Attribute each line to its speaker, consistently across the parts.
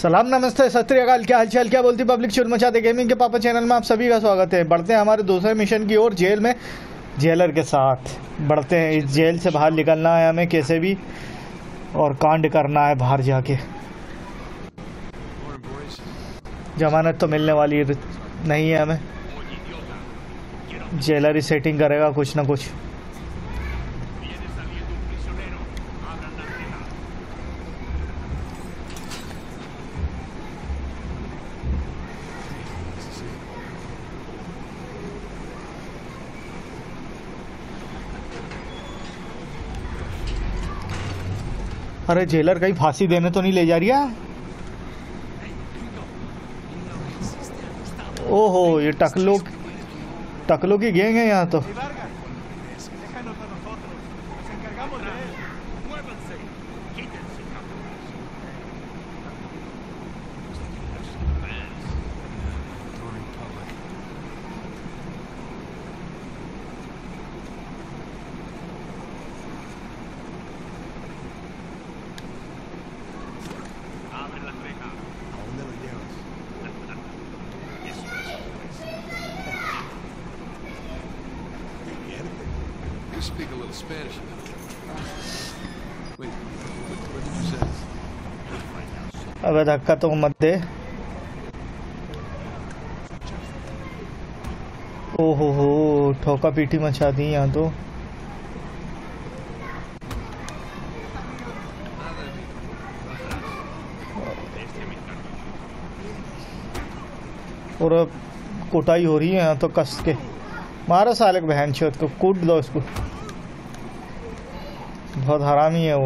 Speaker 1: सलाम नमस्ते सत श्री अकाल, क्या हालचाल, क्या बोलती पब्लिक। चुर मचाते गेमिंग के पापा चैनल में आप सभी का स्वागत है। बढ़ते हैं हमारे दूसरे मिशन की ओर, जेल में जेलर के साथ बढ़ते हैं। इस जेल से बाहर निकलना है हमें कैसे भी, और कांड करना है बाहर जाके। जमानत तो मिलने वाली नहीं है हमें, जेलर ही सेटिंग करेगा कुछ ना कुछ। अरे जेलर कहीं फांसी देने तो नहीं ले जा रही है? ओहो, ये टकलों की गैंग है यहाँ तो।
Speaker 2: Speak a little Spanish. Wait, what did you say?
Speaker 1: अबे धक्का तो मत दे। ओहो हो, ठोका पीटी मचा दी यहाँ तो। और अब कुटाई हो रही है यहाँ तो कस के। मारो साले को, बहन चोद को कूट दो उसको, बहुत हरामी है वो।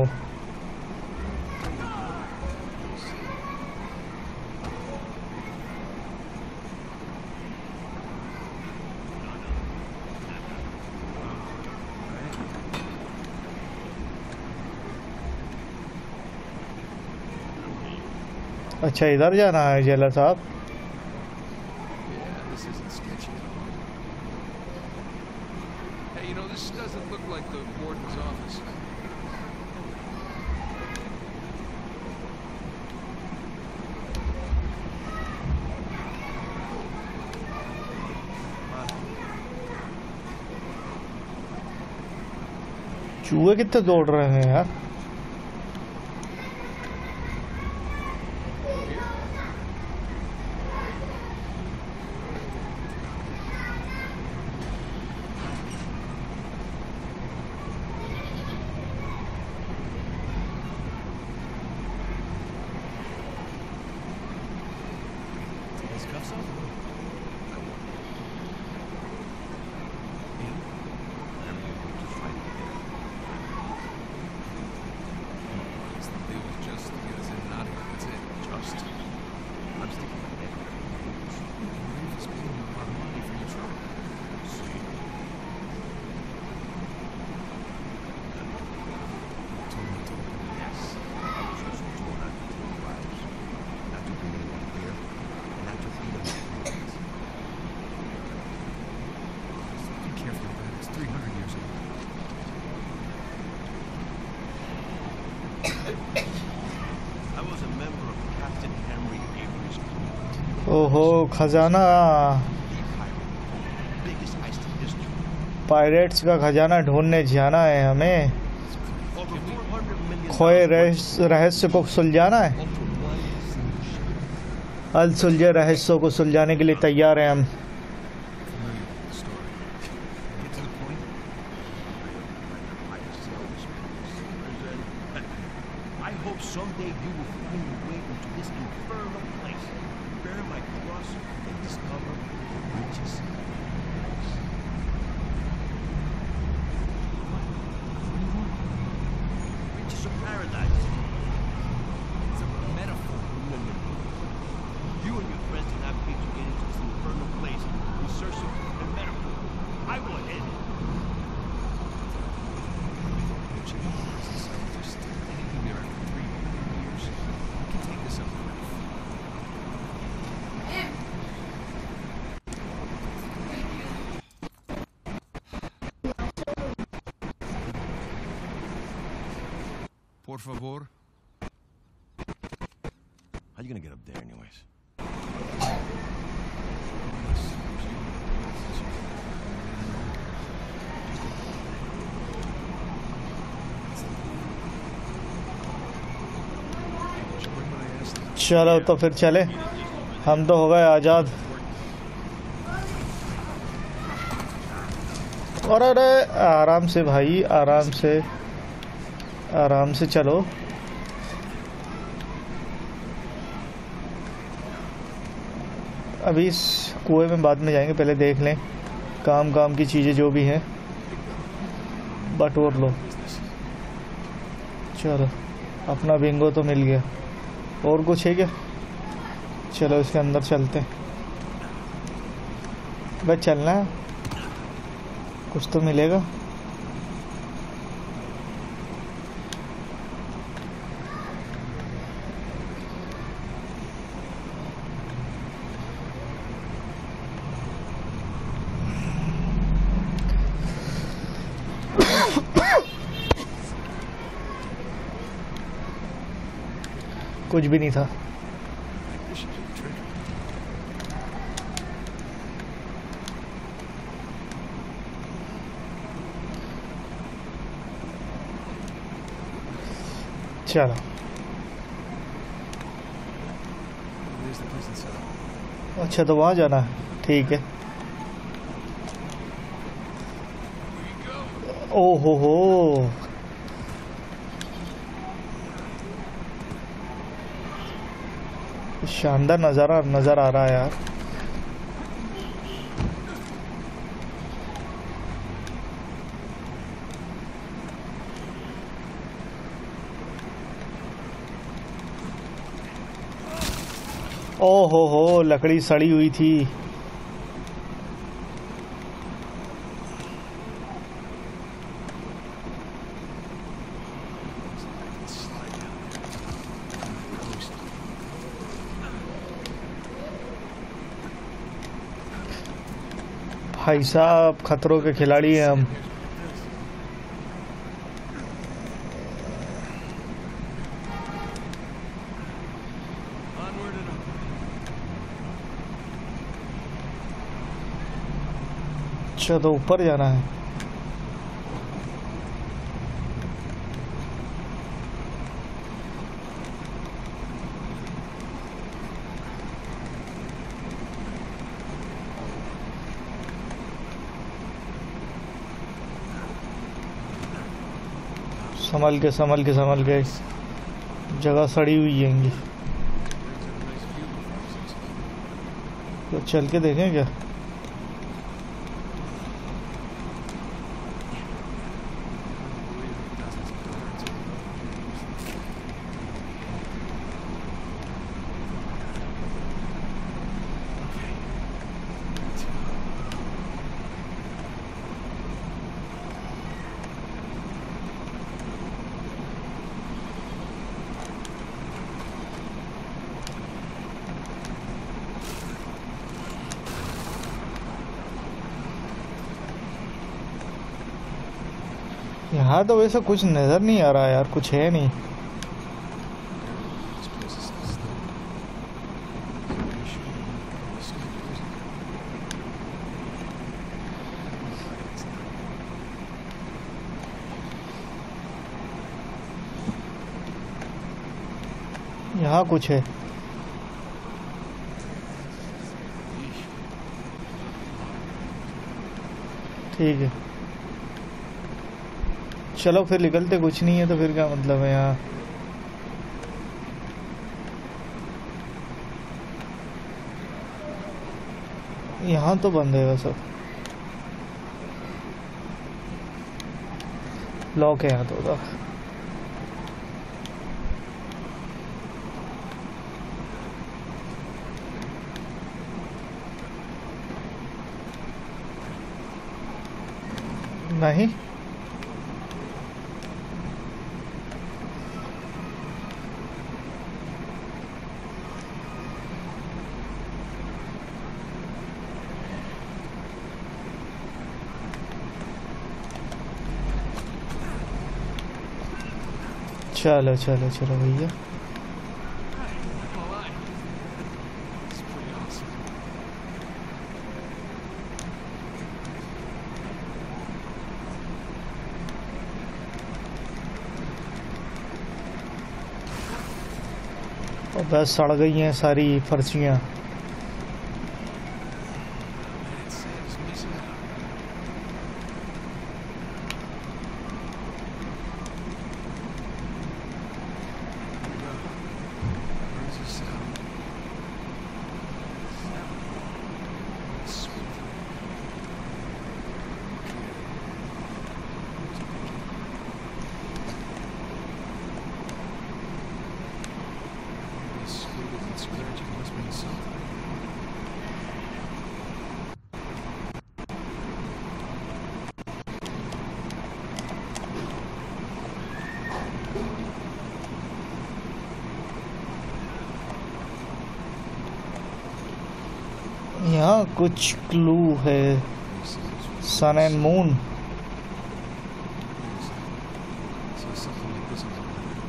Speaker 1: अच्छा, इधर जाना है जेलर साहब।
Speaker 2: This doesn't look like the warden's office.
Speaker 1: चूहे कितने दौड़ रहे हैं यार। ओहो, खजाना, पायरेट्स का खजाना ढूंढने जाना है हमें। खोए रहस्य को सुलझाना है। अनसुलझे रहस्यों को सुलझाने के लिए तैयार हैं हम।
Speaker 2: Por favor.
Speaker 3: How you gonna get up there anyways?
Speaker 1: चलो तो फिर चले, हम तो हो गए आज़ाद। और अरे आराम से भाई, आराम से, आराम से चलो। अभी इस कुएं में बाद में जाएंगे, पहले देख लें काम की चीज़ें जो भी हैं बटोर लो। चलो अपना बिंगो तो मिल गया, और कुछ है क्या? चलो इसके अंदर चलते हैं। बस चलना है, कुछ तो मिलेगा। कुछ भी नहीं था। चलो अच्छा, तो वहाँ जाना है, ठीक है। ओ हो, शानदार नज़ारा नज़र आ रहा है यार। ओ हो, लकड़ी सड़ी हुई थी। भाई साहब खतरों के खिलाड़ी हैं हम। अच्छा तो ऊपर जाना है। संभल के जगह सड़ी हुई है। तो चल के देखें क्या? यहाँ तो वैसे कुछ नज़र नहीं आ रहा यार, कुछ है नहीं। यहाँ कुछ है। ठीक है चलो फिर निकलते, कुछ नहीं है तो फिर क्या मतलब है यहाँ। यहाँ तो बंद है सब, लॉक है यहाँ तो। नहीं चलो चलो चलो भैया। और बस सड़ गई हैं सारी फर्शियाँ।
Speaker 2: Man, Sam is missing out. Where's the sound? Sweet. This sweeter than scratching must mean something.
Speaker 1: यहाँ कुछ क्लू है। Sun and moon.
Speaker 2: So something like this is over there.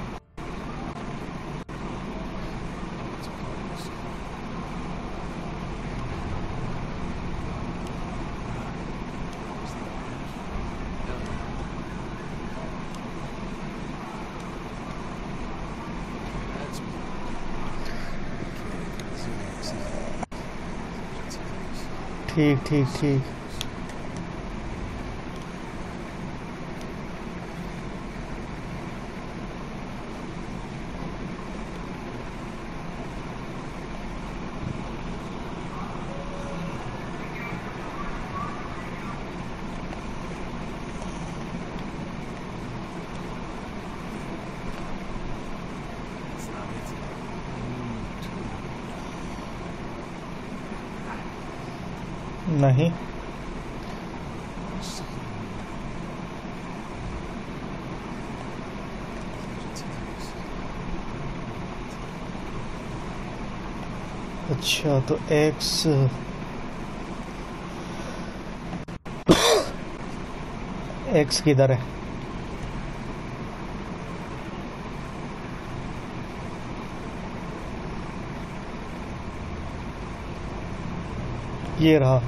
Speaker 2: It's a part of the song. That's me.
Speaker 1: ठीक ठीक ठीक। नहीं, अच्छा तो x x किधर है? ये रहा।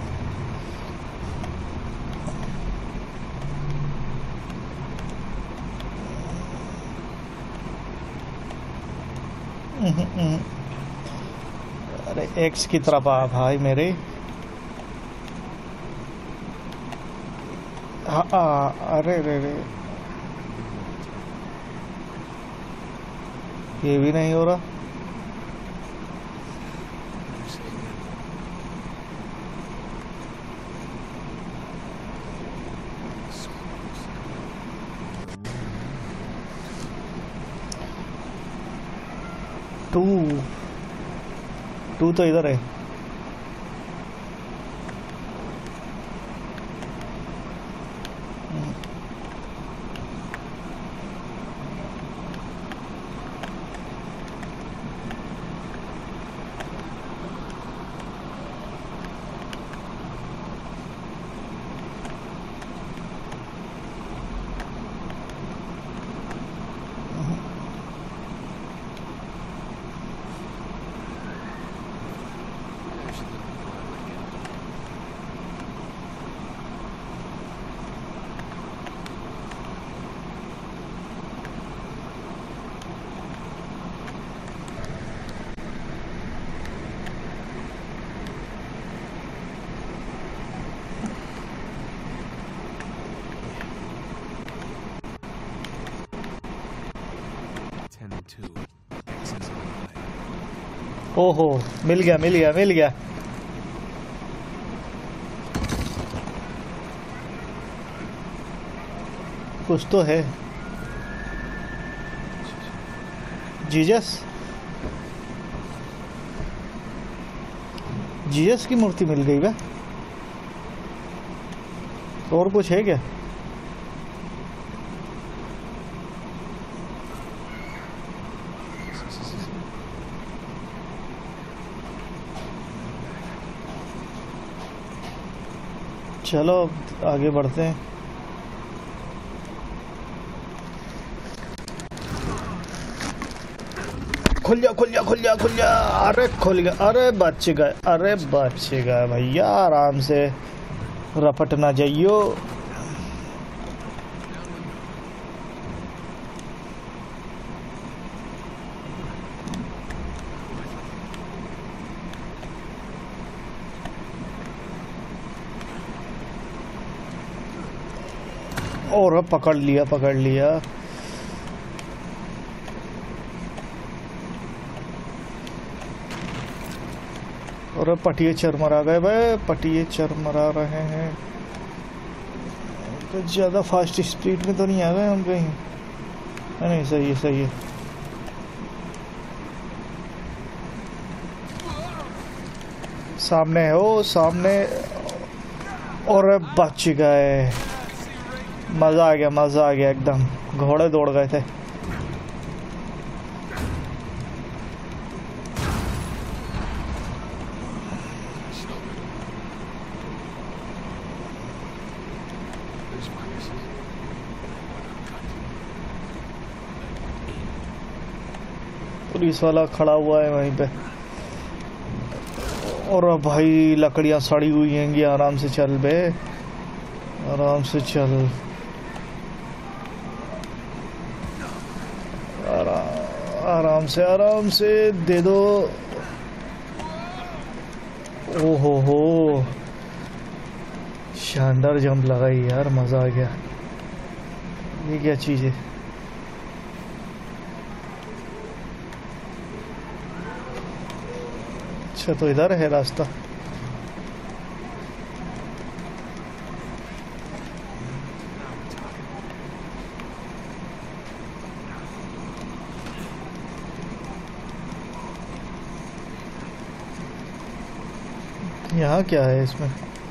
Speaker 1: अरे एक्स की तरफ आ भाई मेरे। हाँ अरे रे रे, ये भी नहीं हो रहा। टू तो इधर है। ओहो, मिल गया मिल गया मिल गया। कुछ तो है। जीसस, जीसस की मूर्ति मिल गई बे। और कुछ है क्या? चलो आगे बढ़ते हैं। खुल जा खुल जा खुल जा खुल जा। अरे खुल गया, अरे बच गए, अरे बच गए भैया, आराम से रपट ना जाइयो। और अब पकड़ लिया, पकड़ लिया। और अब पटिए चरमरा गए भाई, पटिए चरमरा रहे हैं। तो ज़्यादा फास्ट स्पीड में तो नहीं आ गए हम कहीं? नहीं, सही है, सही है। सामने है वो, सामने। और बच गए। मज़ा आ गया, मज़ा आ गया एकदम। घोड़े दौड़ गए थे। पुलिस वाला खड़ा हुआ है वहीं पे। और भाई लकड़ियां सड़ी हुई हैंगी। आराम से चल बे, आराम से चल। आराम से दे दो। ओहो हो, शानदार जंप लगाई यार, मजा आ गया। ये क्या चीज है? अच्छा, तो इधर है रास्ता। यहाँ क्या है इसमें?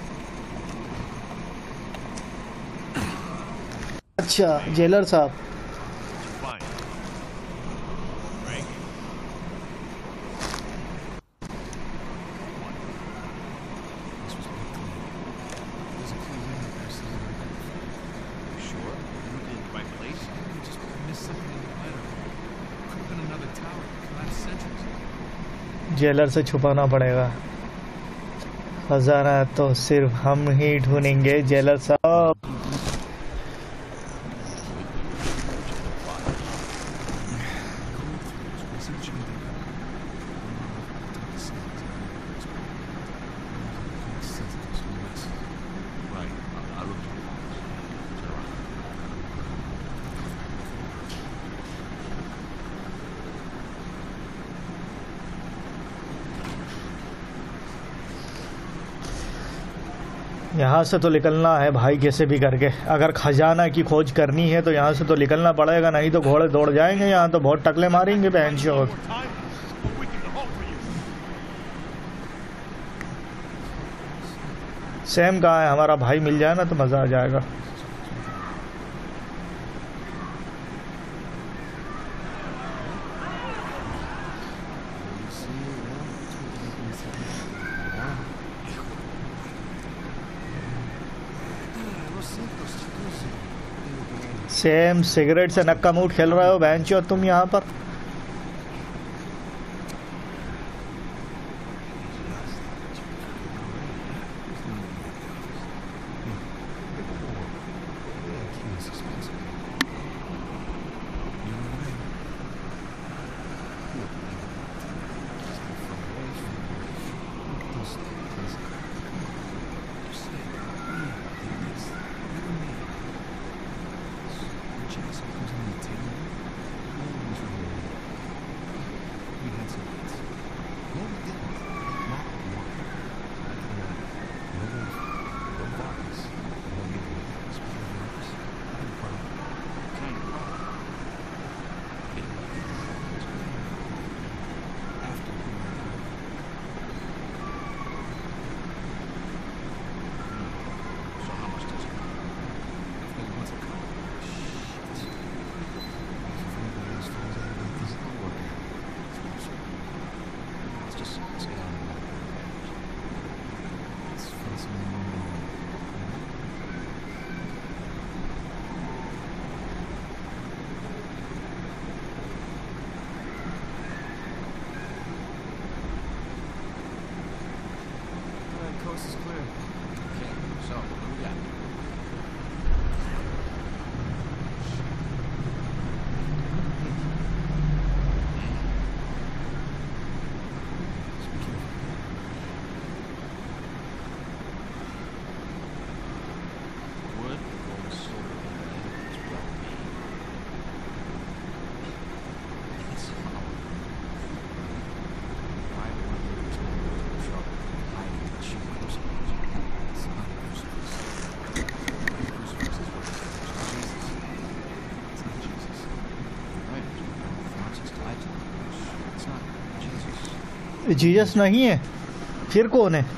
Speaker 1: अच्छा, जेलर साहब। जेलर से छुपाना पड़ेगा खजाना, तो सिर्फ हम ही ढूंढेंगे जेलर साहब। यहाँ से तो निकलना है भाई कैसे भी करके। अगर खजाना की खोज करनी है तो यहाँ से तो निकलना पड़ेगा, नहीं तो घोड़े दौड़ जाएंगे। यहाँ तो बहुत टकले मारेंगे बहन चोद। सैम कहाँ है? हमारा भाई मिल जाए ना तो मज़ा आ जाएगा। सेम सिगरेट से नक्का मूठ खेल रहे हो बहनचो तुम यहाँ पर। जीसस नहीं है, फिर कौन है?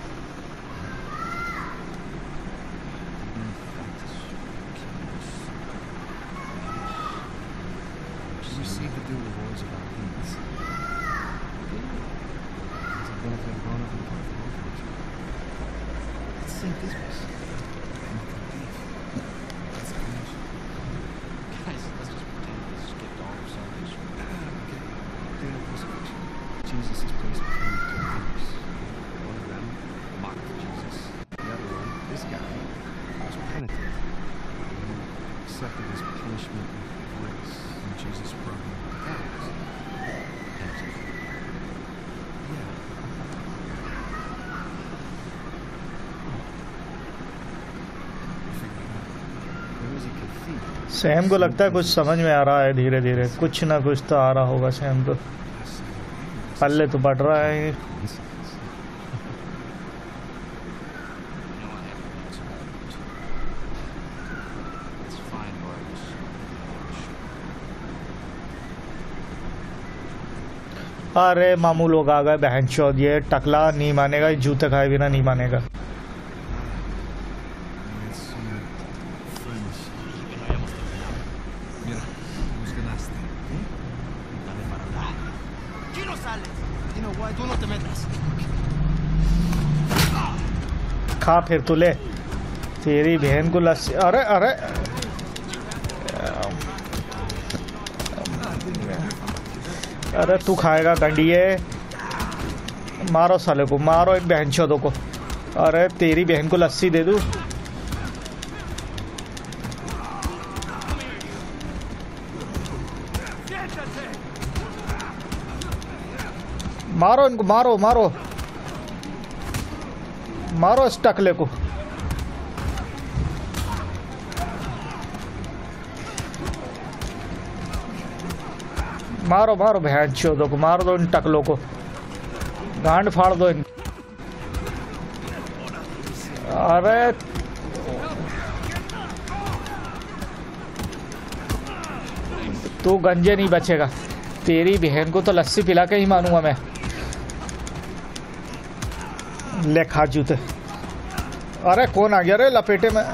Speaker 2: receive the due rewards of our deeds. As a benefit of honor for the Catholic Orphanage. Let's St. Dismas. That's a connection. Guys, let's just pretend we skipped all of salvation. Okay. Day of crucifixion. Jesus is placed between two thinkers. One of them mocked Jesus. The other one, this guy, was penitent. He accepted his punishment with grace. And Jesus brought him to Calvary's. Yeah. There is a cathedral.
Speaker 1: Sam को लगता है कुछ समझ में आ रहा है, धीरे धीरे कुछ ना कुछ तो आ रहा होगा सैम को। पल्ले तो बढ़ रहा है। अरे मामू लोग आ गए, बहन चौथ, ये टकला नहीं मानेगा, जूते खाए बिना नहीं मानेगा। खा फिर तू ले, तेरी बहन को लस्सी। अरे अरे अरे तू खाएगा गंडिये, मारो साले को, मारो इन बहन चौधों को। अरे तेरी बहन को लस्सी दे दूं? मारो इनको, मारो मारो मारो इस टकले को। मारो मारो बहन चौधों को, मार दो इन टकलों को, गांड फाड़ दो इन। अरे तू गंजे नहीं बचेगा, तेरी बहन को तो लस्सी पिला के ही मानूंगा मैं। ले खा जूते। अरे कौन आ गया रे लपेटे में?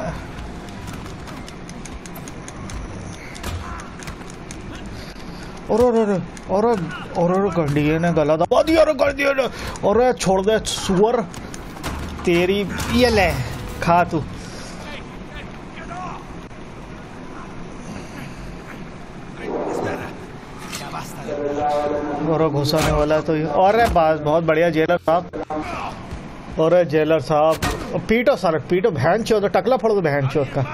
Speaker 1: और गंडिये ने गला दबा दिया, और गंडिये ने, और छोड़ दे सुअर तेरी। ये ले खा तू। और घुसाने वाला है तो ये। और बात बहुत बढ़िया जेलर साहब। और जेलर साहब पीटो सर, पीटो बहन चौथ, टकला फोड़ दो बहन चौथ का।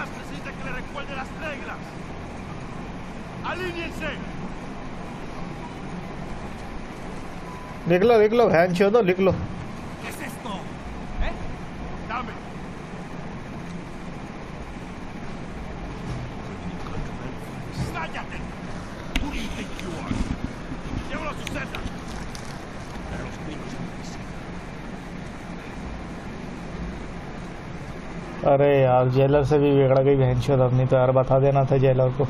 Speaker 1: लिख लो बहन चौथ, लिख लो। अरे यार जेलर से भी बिगड़ गई बहन चौथ अपनी, तो यार बता देना था जेलर को।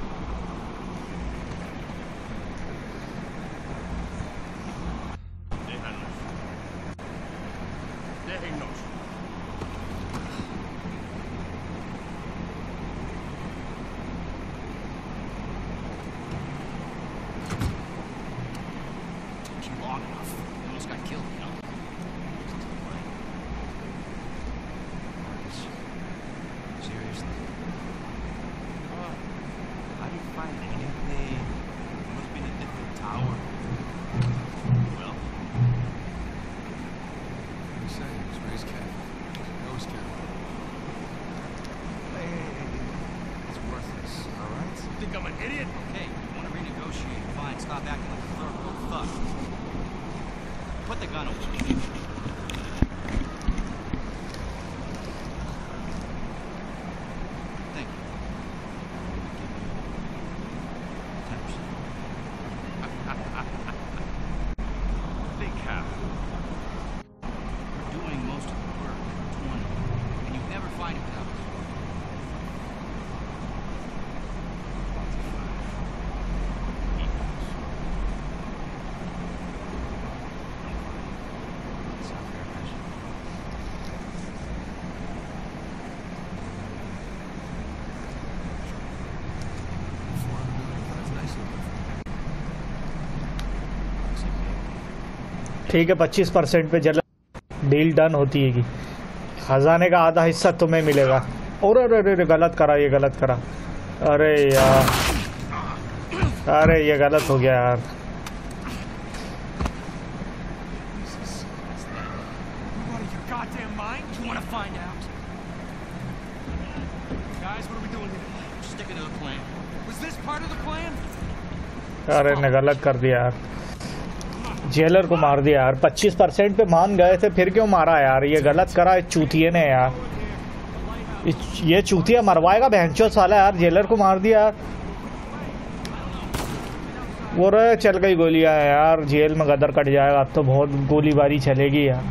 Speaker 3: I'm an idiot? Okay, you want to renegotiate? Fine, stop acting like a third world fuck. Put the gun away. Thank you. Big cow. We're doing most of the work. 20. And you never find it without us.
Speaker 1: ठीक है 25% पे जला deal done होती है कि खजाने का आधा हिस्सा तुम्हें मिलेगा। और अरे गलत करा, ये गलत करा। अरे यार, अरे ये गलत हो गया यार। अरे ने गलत कर दिया यार, जेलर को मार दिया यार। 25% पे मान गए थे, फिर क्यों मारा यार? ये गलत करा इस चूतिये ने यार। ये चूतिया मरवाएगा बहनचोद साला यार, जेलर को मार दिया यार। वो रे चल गई गोलियां यार, जेल में गदर कट जाएगा। अब तो बहुत गोलीबारी चलेगी यार।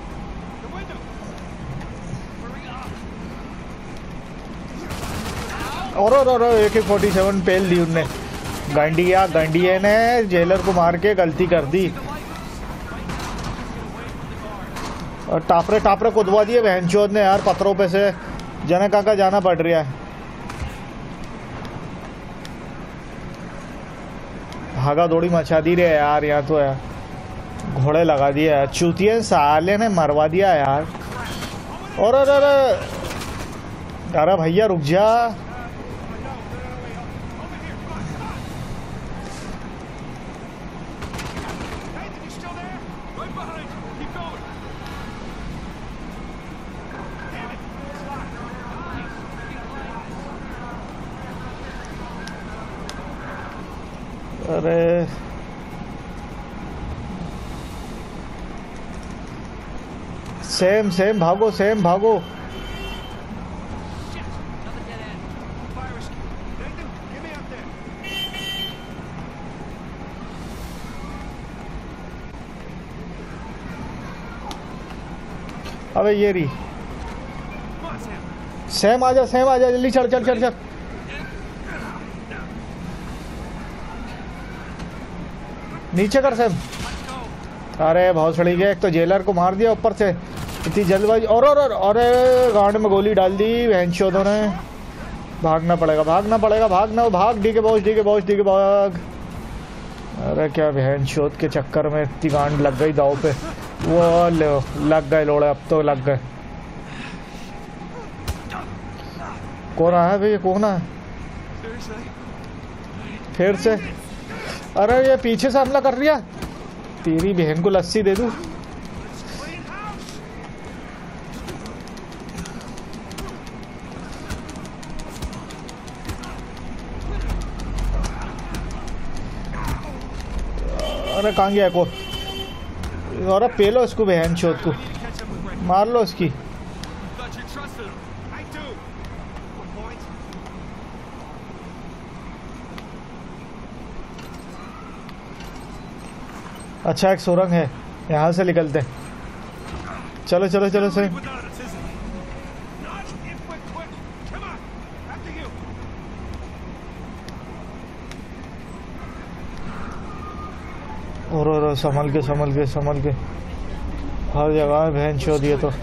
Speaker 1: और AK-47 पेल दी उनने। गंडिये ने जेलर को मार के गलती कर दी और टापरे कुदवा दिए बहनचोद ने यार पत्थरों पे से। जने काका जाना पड़ रहा है। भागा दौड़ी मचा दी रे यार यहाँ तो यार, घोड़े लगा दिए यार। चूतिये साले ने मरवा दिया यार। और अरे भैया रुक जा। अरे सेम भागो, सेम भागो। अबे ये रही। सेम आजा जल्दी चल। नीचे कर सेम। अरे बहुत सड़ी गया, एक तो जेलर को मार दिया ऊपर से इतनी जल्दबाजी। और अरे गांड में गोली डाल दी बहनचोदों ने। भागना पड़ेगा, भाग। डी के बॉस। अरे क्या बहनचोद के चक्कर में इतनी गांड लग गई दाव पे। वो लग गए लोड़े, अब तो लग गए। कौन आया भैया, कौन है फिर से? अरे ये पीछे से हमला कर रिया। तेरी बहन को लस्सी दे दूं। अरे कहाँ गया को? और पेलो इसको बहन चोद को, मार लो इसकी। अच्छा एक सुरंग है, यहाँ से निकलते हैं। चलो सही। और संभल के हर जगह बहन छोड़ दिए तो।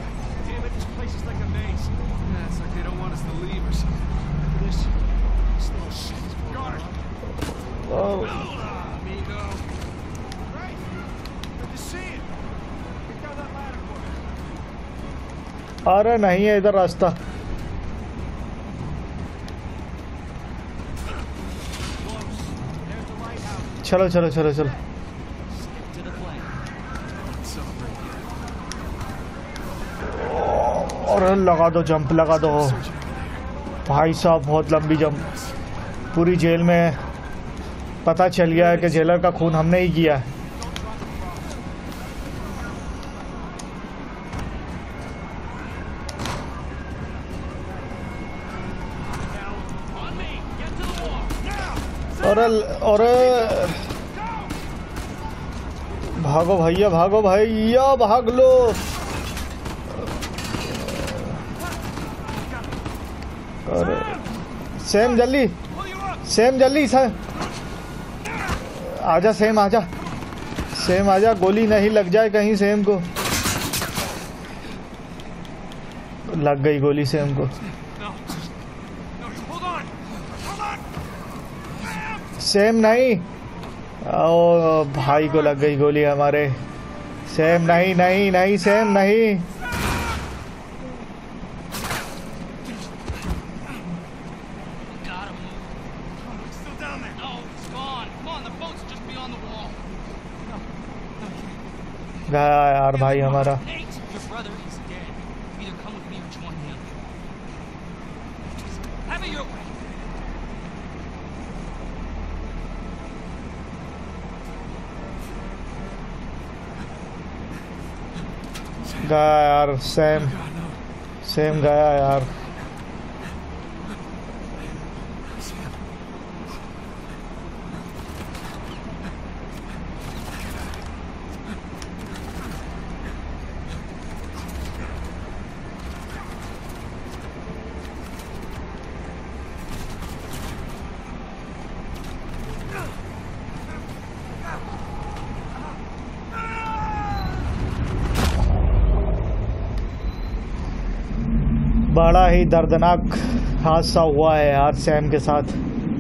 Speaker 1: अरे नहीं है इधर रास्ता। चलो। और लगा दो जंप भाई साहब, बहुत लंबी जंप। पूरी जेल में पता चल गया है कि जेलर का खून हमने ही किया है। और भागो भैया भाग लो। अरे सेम जल्दी सर आजा, सेम आजा, गोली नहीं लग जाए कहीं सेम को। लग गई गोली सेम को। सेम नहीं, ओ भाई को लग गई गोली हमारे। सैम नहीं नहीं नहीं सैम नहीं।
Speaker 3: Gotta move.
Speaker 2: It's still down there.
Speaker 3: No, it's gone. Come on, the boat's just beyond the wall.
Speaker 1: गया यार भाई हमारा।
Speaker 3: Nate, your brother is dead. Either come with me or join him. Just have it your way.
Speaker 1: गया यार Sam, Sam गया यार। बड़ा ही दर्दनाक हादसा हुआ है यार सैम के साथ।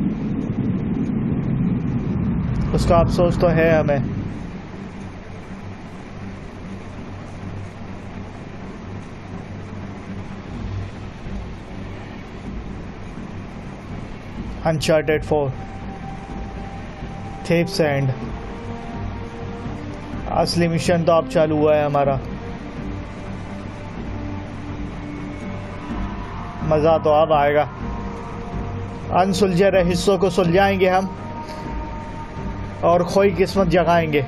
Speaker 1: उसका अफसोस तो है हमें। अनचार्टेड 4 थीव्स एंड असली मिशन तो अब चालू हुआ है हमारा। मज़ा तो अब आएगा। अनसुलझे रहे हिस्सों को सुलझाएंगे हम और खोई किस्मत जगाएंगे।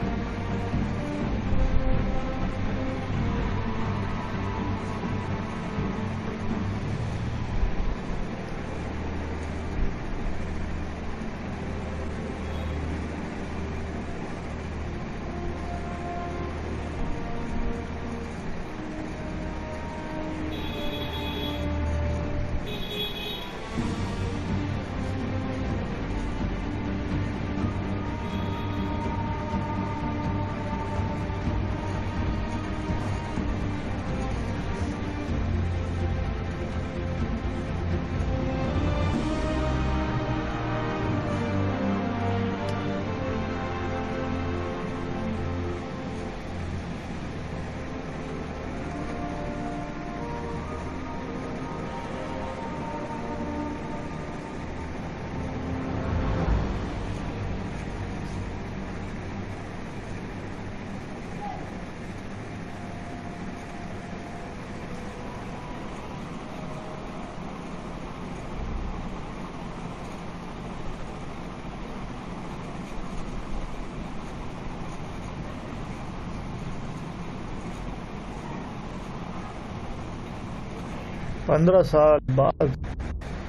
Speaker 1: पंद्रह साल बाद